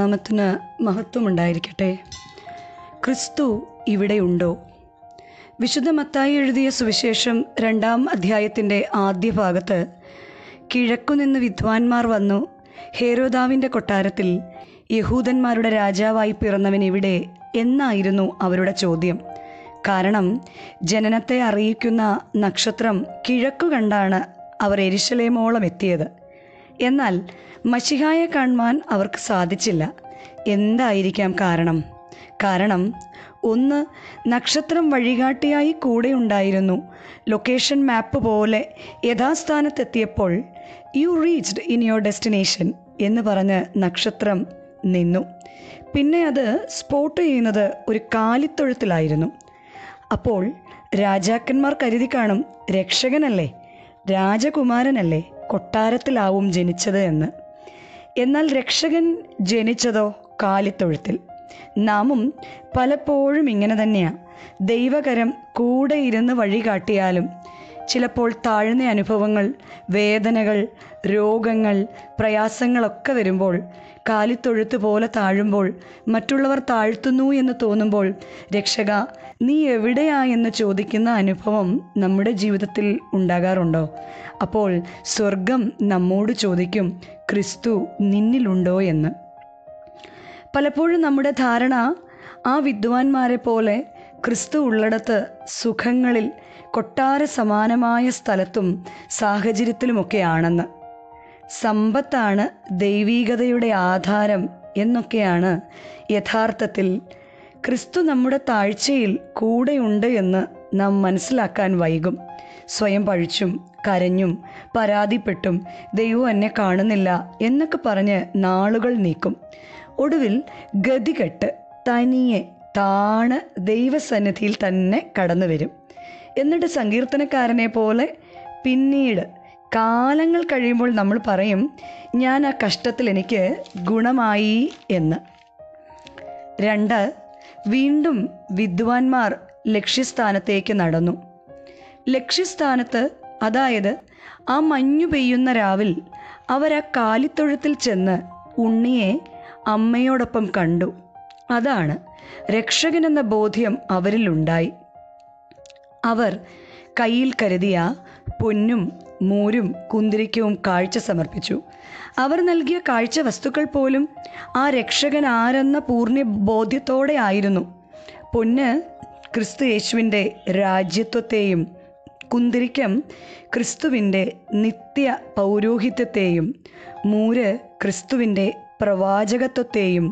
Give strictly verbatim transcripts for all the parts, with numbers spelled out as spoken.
തിരുനാമത്തിന് മഹത്വമുണ്ടായിരിക്കട്ടെ. ക്രിസ്തു ഇവിടെയുണ്ടോ? വിശുദ്ധ മത്തായി എഴുതിയ സുവിശേഷം രണ്ടാം അധ്യായത്തിൻ്റെ ആദ്യ ഭാഗത്ത് കിഴക്കുനിന്ന് വിദ്വാൻമാർ വന്നു ഹേരോദാവിൻ്റെ കൊട്ടാരത്തിൽ യഹൂദന്മാരുടെ രാജാവായി പിറന്നവൻ ഇവിടെ എന്നായിരുന്നു അവരുടെ ചോദ്യം. കാരണം ജനനത്തെ അറിയിക്കുന്ന നക്ഷത്രം കിഴക്കു കണ്ടാണ് അവർ യെരുശലേമോളം എത്തിയത്. എന്നാൽ മശിഹായെ കാണുവാൻ അവർക്ക് സാധിച്ചില്ല. എന്തായിരിക്കാം കാരണം? കാരണം ഒന്ന്, നക്ഷത്രം വഴികാട്ടിയായി കൂടെ ഉണ്ടായിരുന്നു. ലൊക്കേഷൻ മാപ്പ് പോലെ യഥാസ്ഥാനത്തെത്തിയപ്പോൾ you reached in your destination എന്ന് പറഞ്ഞ് നക്ഷത്രം നിന്നു. പിന്നെ അത് സ്പോട്ട് ചെയ്യുന്നത് ഒരു കാലിത്തൊഴുത്തിലായിരുന്നു. അപ്പോൾ രാജാക്കന്മാർ കരുതി കാണും, രക്ഷകനല്ലേ, രാജകുമാരനല്ലേ, കൊട്ടാരത്തിലാവും ജനിച്ചത് എന്ന്. എന്നാൽ രക്ഷകൻ ജനിച്ചതോ കാലിത്തൊഴുത്തിൽ. നാമും പലപ്പോഴും ഇങ്ങനെ തന്നെയാണ്. ദൈവകരം കൂടെ ഇരുന്ന് വഴി കാട്ടിയാലും ചിലപ്പോൾ താഴ്ന്ന അനുഭവങ്ങൾ, വേദനകൾ, രോഗങ്ങൾ, പ്രയാസങ്ങളൊക്കെ വരുമ്പോൾ, കാലിത്തൊഴുത്ത് പോലെ താഴുമ്പോൾ, മറ്റുള്ളവർ താഴ്ത്തുന്നു എന്ന് തോന്നുമ്പോൾ രക്ഷക നീ എവിടെയാ എന്ന് ചോദിക്കുന്ന അനുഭവം നമ്മുടെ ജീവിതത്തിൽ ഉണ്ടാകാറുണ്ടോ? അപ്പോൾ സ്വർഗം നമ്മോട് ചോദിക്കും, ക്രിസ്തു നിന്നിലുണ്ടോ എന്ന്. പലപ്പോഴും നമ്മുടെ ധാരണ ആ വിദ്വാൻമാരെ പോലെ ക്രിസ്തു ഉള്ളിടത്ത് സുഖങ്ങളിൽ, കൊട്ടാര സമാനമായ സ്ഥലത്തും സാഹചര്യത്തിലുമൊക്കെയാണെന്ന്. സമ്പത്താണ് ദൈവീകതയുടെ ആധാരം എന്നൊക്കെയാണ് യഥാർത്ഥത്തിൽ. ക്രിസ്തു നമ്മുടെ താഴ്ചയിൽ കൂടെയുണ്ട് എന്ന് നാം മനസ്സിലാക്കാൻ വൈകും. സ്വയം പഴിച്ചും കരഞ്ഞും പരാതിപ്പെട്ടും ദൈവം എന്നെ കാണുന്നില്ല എന്നൊക്കെ പറഞ്ഞ് നാളുകൾ നീക്കും. ഒടുവിൽ ഗതികെട്ട് തനിയെ താണ് ദൈവസന്നിധിയിൽ തന്നെ കടന്നു വരും. എന്നിട്ട് സങ്കീർത്തനക്കാരനെ പോലെ പിന്നീട് കാലങ്ങൾ കഴിയുമ്പോൾ നമ്മൾ പറയും, ഞാൻ ആ കഷ്ടത്തിൽ എനിക്ക് ഗുണമായി എന്ന്. രണ്ട്, വീണ്ടും വിദ്വാൻമാർ ലക്ഷ്യസ്ഥാനത്തേക്ക് നടന്നു. ലക്ഷ്യസ്ഥാനത്ത്, അതായത് ആ മഞ്ഞു പെയ്യുന്ന രാവിൽ അവർ ആ കാലിത്തൊഴുത്തിൽ ചെന്ന് ഉണ്ണിയെ അമ്മയോടൊപ്പം കണ്ടു. അതാണ് രക്ഷകനെന്ന ബോധ്യം അവരിലുണ്ടായി. അവർ കയ്യിൽ കരുതിയ പൊന്നും മൂരും കുന്തിരിക്കവും കാഴ്ച സമർപ്പിച്ചു. അവർ നൽകിയ കാഴ്ച വസ്തുക്കൾ പോലും ആ രക്ഷകൻ ആരെന്ന പൂർണ്ണ ബോധ്യത്തോടെ ആയിരുന്നു. പൊന്ന് ക്രിസ്തു യേശുവിൻ്റെ രാജ്യത്വത്തെയും, കുന്തിരിക്കം ക്രിസ്തുവിൻ്റെ നിത്യ പൗരോഹിത്യത്തെയും, മൂര് ക്രിസ്തുവിൻ്റെ പ്രവാചകത്വത്തെയും,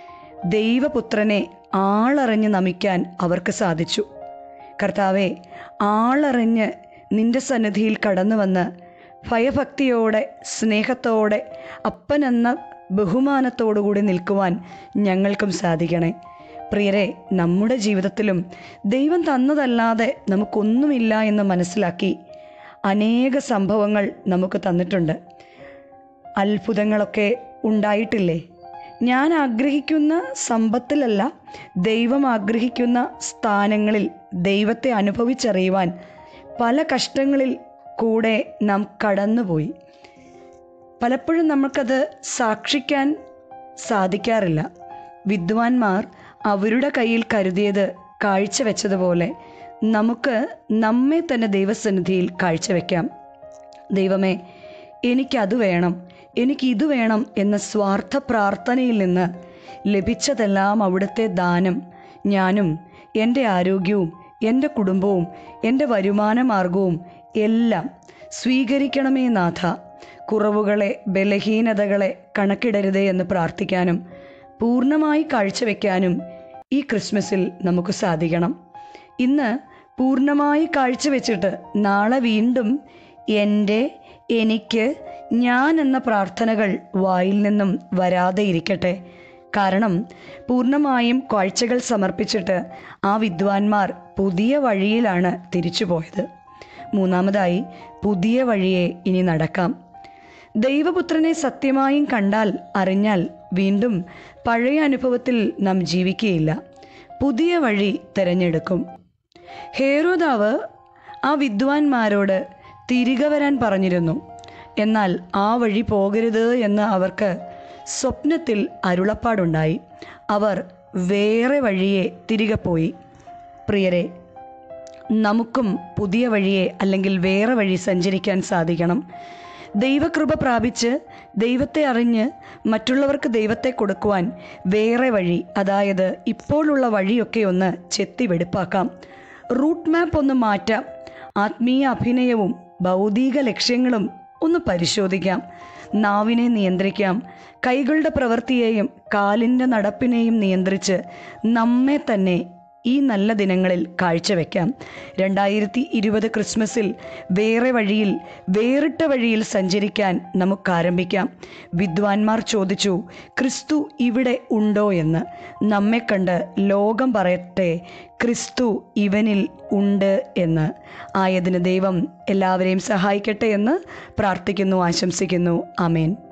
ദൈവപുത്രനെ ആളറിഞ്ഞ് നമിക്കാൻ അവർക്ക് സാധിച്ചു. കർത്താവെ, ആളറിഞ്ഞ് നിന്റെ സന്നിധിയിൽ കടന്നു വന്ന് ഭയഭക്തിയോടെ, സ്നേഹത്തോടെ, അപ്പനെന്ന ബഹുമാനത്തോടുകൂടി നിൽക്കുവാൻ ഞങ്ങൾക്കും സാധിക്കണേ. പ്രിയരെ, നമ്മുടെ ജീവിതത്തിലും ദൈവം തന്നതല്ലാതെ നമുക്കൊന്നുമില്ല എന്ന് മനസ്സിലാക്കി അനേക സംഭവങ്ങൾ നമുക്ക് തന്നിട്ടുണ്ട്. അത്ഭുതങ്ങളൊക്കെ ഉണ്ടായിട്ടില്ലേ? ഞാൻ ആഗ്രഹിക്കുന്ന സമ്പത്തിലല്ല, ദൈവം ആഗ്രഹിക്കുന്ന സ്ഥാനങ്ങളിൽ ദൈവത്തെ അനുഭവിച്ചറിയുവാൻ പല കഷ്ടങ്ങളിൽ കൂടെ നാം കടന്നുപോയി. പലപ്പോഴും നമുക്കത് സാക്ഷിക്കാൻ സാധിക്കാറില്ല. വിദ്വാൻമാർ അവരുടെ കയ്യിൽ കരുതിയത് കാഴ്ചവെച്ചതുപോലെ നമുക്ക് നമ്മെ തന്നെ ദൈവസന്നിധിയിൽ കാഴ്ചവെക്കാം. ദൈവമേ, എനിക്കത് വേണം, എനിക്കിത് വേണം എന്ന സ്വാർത്ഥ പ്രാർത്ഥനയിൽ നിന്ന് ലഭിച്ചതെല്ലാം അവിടുത്തെ ദാനം ഞാനും എൻ്റെ ആരോഗ്യവും എൻ്റെ കുടുംബവും എൻ്റെ വരുമാന മാർഗവും എല്ലാം സ്വീകരിക്കണമേ നാഥ. കുറവുകളെ, ബലഹീനതകളെ കണക്കിടരുതേ എന്ന് പ്രാർത്ഥിക്കാനും പൂർണ്ണമായി കാഴ്ചവെക്കാനും ഈ ക്രിസ്മസിൽ നമുക്ക് സാധിക്കണം. ഇന്ന് പൂർണ്ണമായി കാഴ്ചവെച്ചിട്ട് നാളെ വീണ്ടും എൻ്റെ, എനിക്ക്, ഞാൻ എന്ന പ്രാർത്ഥനകൾ വായിൽ നിന്നും വരാതെ ഇരിക്കട്ടെ. കാരണം പൂർണ്ണമായും കാഴ്ചകൾ സമർപ്പിച്ചിട്ട് ആ വിദ്വാൻമാർ പുതിയ വഴിയിലാണ് തിരിച്ചുപോയത്. മൂന്നാമതായി, പുതിയ വഴിയെ ഇനി നടക്കാം. ദൈവപുത്രനെ സത്യമായും കണ്ടാൽ, അറിഞ്ഞാൽ വീണ്ടും പഴയ അനുഭവത്തിൽ നാം ജീവിക്കുകയില്ല, പുതിയ വഴി തിരഞ്ഞെടുക്കും. ഹേരോദാവ് ആ വിദ്വാൻമാരോട് തിരികെ വരാൻ പറഞ്ഞിരുന്നു. എന്നാൽ ആ വഴി പോകരുത് എന്ന് അവർക്ക് സ്വപ്നത്തിൽ അരുളപ്പാടുണ്ടായി. അവർ വേറെ വഴിയെ തിരികെ പോയി. പ്രിയരെ, നമുക്കും പുതിയ വഴിയെ അല്ലെങ്കിൽ വേറെ വഴി സഞ്ചരിക്കാൻ സാധിക്കണം. ദൈവകൃപ പ്രാപിച്ച് ദൈവത്തെ അറിഞ്ഞ് മറ്റുള്ളവർക്ക് ദൈവത്തെ കൊടുക്കുവാൻ വേറെ വഴി, അതായത് ഇപ്പോഴുള്ള വഴിയൊക്കെ ഒന്ന് ചെത്തി വെടുപ്പാക്കാം. റൂട്ട് മാപ്പ് ഒന്ന് മാറ്റാം. ആത്മീയ അഭിനയവും ഭൗതിക ലക്ഷ്യങ്ങളും ഒന്ന് പരിശോധിക്കാം. നാവിനെ നിയന്ത്രിക്കാം. കൈകളുടെ പ്രവൃത്തിയെയും കാലിൻ്റെ നടപ്പിനെയും നിയന്ത്രിച്ച് നമ്മെ തന്നെ ഈ നല്ല ദിനങ്ങളിൽ കാഴ്ചവെക്കാം. രണ്ടായിരത്തി ഇരുപത് ക്രിസ്മസിൽ വേറെ വഴിയിൽ, വേറിട്ട വഴിയിൽ സഞ്ചരിക്കാൻ നമുക്ക് ആരംഭിക്കാം. വിദ്വാൻമാർ ചോദിച്ചു, ക്രിസ്തു ഇവിടെ ഉണ്ടോ എന്ന്. നമ്മെ കണ്ട് ലോകം പറയട്ടെ, ക്രിസ്തു ഇവനിൽ ഉണ്ട് എന്ന്. ആയതിന് ദൈവം എല്ലാവരെയും സഹായിക്കട്ടെ എന്ന് പ്രാർത്ഥിക്കുന്നു, ആശംസിക്കുന്നു. ആമേൻ.